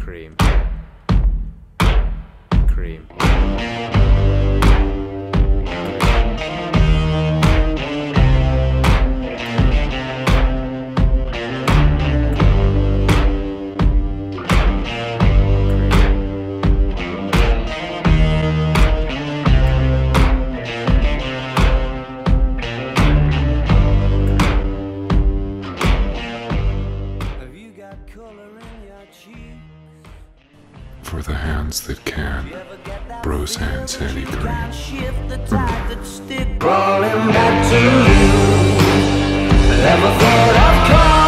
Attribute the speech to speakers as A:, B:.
A: cream, cream.
B: For the hands that can, Bros and Sani cream.
C: Crawling back to you. Never thought I'd come.